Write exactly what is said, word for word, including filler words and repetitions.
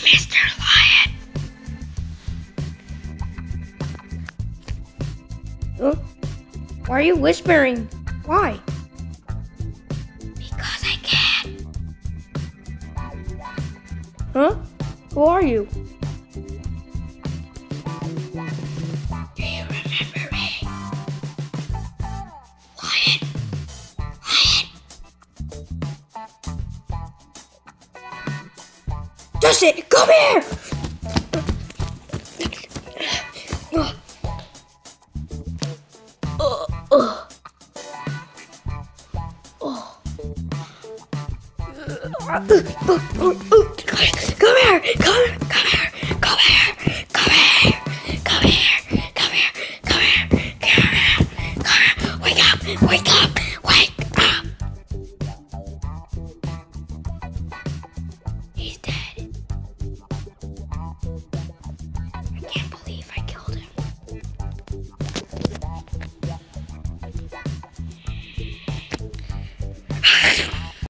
Mister Lion. Huh? Why are you whispering? Why? Because I can. Huh? Who are you? Do you remember me? Lion. Lion. Justin, come here! Uh, uh. Oh. Uh, uh, uh, uh, uh, come here! Come, come here!